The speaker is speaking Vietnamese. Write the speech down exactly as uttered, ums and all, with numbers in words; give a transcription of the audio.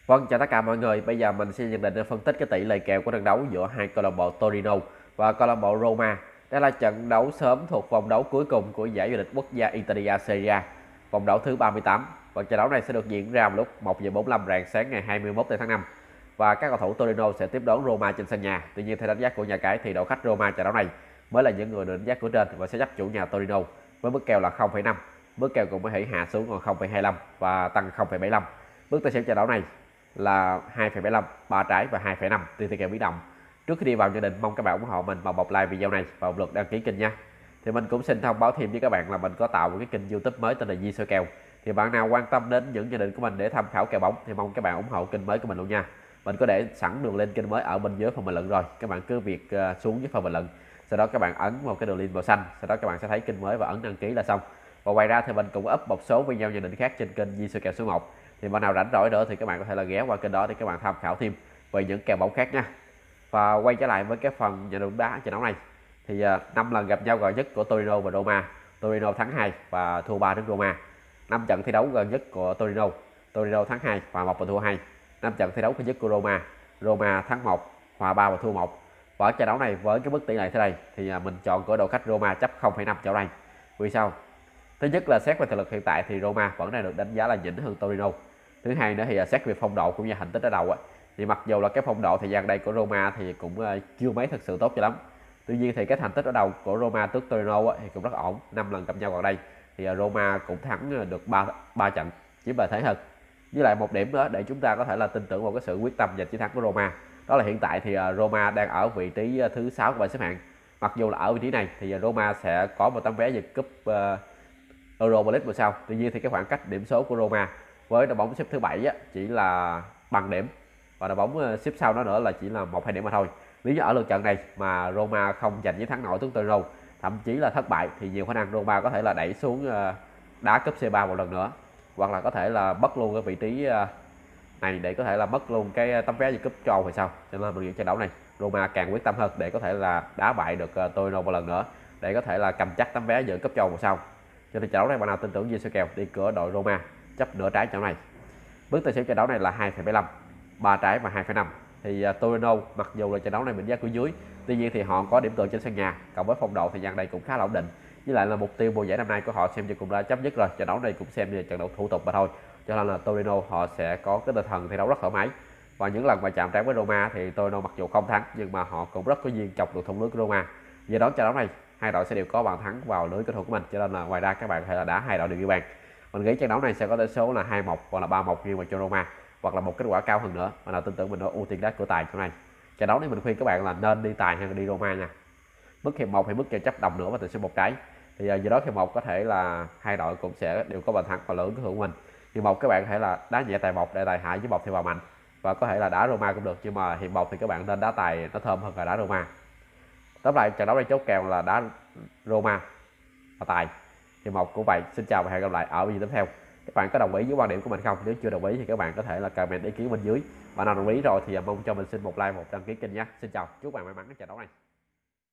Vâng, chào tất cả mọi người. Bây giờ mình sẽ nhận định phân tích cái tỷ lệ kèo của trận đấu giữa hai câu lạc bộ Torino và câu lạc bộ Roma. Đây là trận đấu sớm thuộc vòng đấu cuối cùng của giải vô địch quốc gia Italia Serie A, vòng đấu thứ ba mươi tám. Và trận đấu này sẽ được diễn ra vào lúc một giờ bốn mươi lăm rạng sáng ngày hai mươi mốt tháng năm. Và các cầu thủ Torino sẽ tiếp đón Roma trên sân nhà. Tuy nhiên theo đánh giá của nhà cái thì đội khách Roma trận đấu này mới là những người được đánh giá của trên và sẽ chấp chủ nhà Torino với mức kèo là không phẩy năm. Mức kèo cũng có thể hạ xuống còn không phẩy hai mươi lăm và tăng không phẩy bảy mươi lăm. Mức tài xỉu trận đấu này là hai phẩy bảy mươi lăm, ba trái và hai phẩy năm tùy theo kèo biến động. Trước khi đi vào nhận định, mong các bạn ủng hộ mình bằng một like video này và một lượt đăng ký kênh nha. Thì mình cũng xin thông báo thêm với các bạn là mình có tạo một cái kênh YouTube mới tên là Di Soi Kèo. Thì bạn nào quan tâm đến những nhận định của mình để tham khảo kèo bóng thì mong các bạn ủng hộ kênh mới của mình luôn nha. Mình có để sẵn đường link kênh mới ở bên dưới phần bình luận rồi, các bạn cứ việc xuống dưới phần bình luận, sau đó các bạn ấn vào cái đường link màu xanh, sau đó các bạn sẽ thấy kênh mới và ấn đăng ký là xong. Và ngoài ra thì mình cũng up một số video nhận định khác trên kênh Di Soi Kèo số một. Thì bạn nào rảnh rỗi nữa thì các bạn có thể là ghé qua kênh đó để các bạn tham khảo thêm về những kèo bóng khác nha. Và quay trở lại với cái phần nhận định đá trận đấu này thì năm lần gặp nhau gần nhất của Torino và Roma, Torino thắng hai và thua ba trước Roma. Năm trận thi đấu gần nhất của Torino, Torino thắng hai, hòa một và thua hai. Năm trận thi đấu gần nhất của Roma, Roma thắng một, hòa ba và thua một. Và ở trận đấu này với cái mức tỷ lệ thế này thì mình chọn của đội khách Roma chấp không phẩy năm chỗ này. Vì sao? Thứ nhất là xét về thực lực hiện tại thì Roma vẫn đang được đánh giá là nhỉnh hơn Torino. Thứ hai nữa thì xét về phong độ cũng như thành tích ở đầu á, thì mặc dù là cái phong độ thời gian đây của Roma thì cũng chưa mấy thực sự tốt cho lắm. Tuy nhiên thì cái thành tích ở đầu của Roma trước Torino á, thì cũng rất ổn. Năm lần gặp nhau gần đây thì Roma cũng thắng được ba ba trận, chiếm lợi thế hơn. Với lại một điểm nữa để chúng ta có thể là tin tưởng vào cái sự quyết tâm giành chiến thắng của Roma, đó là hiện tại thì Roma đang ở vị trí thứ sáu của bảng xếp hạng. Mặc dù là ở vị trí này thì Roma sẽ có một tấm vé về cúp uh, Europa League mùa sau. Tuy nhiên thì cái khoảng cách điểm số của Roma với đội bóng xếp thứ bảy á, chỉ là bằng điểm, và đội bóng xếp sau đó nữa là chỉ là một hai điểm mà thôi. Nếu như ở lượt trận này mà Roma không giành chiến thắng nổi trước Torino, thậm chí là thất bại, thì nhiều khả năng Roma có thể là đẩy xuống đá cúp xê ba một lần nữa, hoặc là có thể là mất luôn cái vị trí này để có thể là mất luôn cái tấm vé về cúp châu Âu thì sao. Cho nên mình nghĩ trận đấu này Roma càng quyết tâm hơn để có thể là đá bại được Torino một lần nữa để có thể là cầm chắc tấm vé dự cúp châu Âu sau. Cho nên trận đấu này bạn nào tin tưởng Di Soi Kèo đi cửa đội Roma chấp nửa trái trận đấu này. Mức tài xỉu trận đấu này là hai phẩy bảy mươi lăm, ba trái và hai phẩy năm. Thì uh, Torino mặc dù là trận đấu này mình giá của dưới, tuy nhiên thì họ có điểm tựa trên sân nhà, cộng với phong độ thời gian đây cũng khá là ổn định. Với lại là mục tiêu mùa giải năm nay của họ xem như cũng đã chấm dứt rồi, trận đấu này cũng xem như trận đấu thủ tục mà thôi. Cho nên là Torino họ sẽ có cái tinh thần thi đấu rất thoải mái. Và những lần mà chạm trán với Roma thì Torino mặc dù không thắng nhưng mà họ cũng rất có duyên chọc được thủng lưới của Roma. Do đó trận đấu này hai đội sẽ đều có bàn thắng vào lưới cầu thủ của mình, cho nên là ngoài ra các bạn có thể là đá hai đội đều ghi bàn. Mình nghĩ trận đấu này sẽ có tỷ số là hai một hoặc là ba một nghiêng về cho Roma, hoặc là một kết quả cao hơn nữa. Mà nào tin tưởng mình nó ưu tiên đá cửa tài chỗ này. Trận đấu này mình khuyên các bạn là nên đi tài hay là đi Roma nha. Mức hiệp một hay mức kèo chấp đồng nữa và tỷ số một trái. Thì giờ đó hiệp một có thể là hai đội cũng sẽ đều có bàn thắng vào lưới cầu thủ của mình. Hiệp một các bạn có thể là đá nhẹ tài một để tài hạ với một thì vào mạnh, và có thể là đá Roma cũng được, nhưng mà hiệp một thì các bạn nên đá tài nó thơm hơn là đá Roma. Tóm lại trận đấu này chốt kèo là đá Roma và tài. Thì một cũng vậy. Xin chào và hẹn gặp lại ở video tiếp theo. Các bạn có đồng ý với quan điểm của mình không? Nếu chưa đồng ý thì các bạn có thể là comment ý kiến bên dưới. Bạn nào đồng ý rồi thì mong cho mình xin một like, một đăng ký kênh nhé. Xin chào, chúc bạn may mắn ở trận đấu này.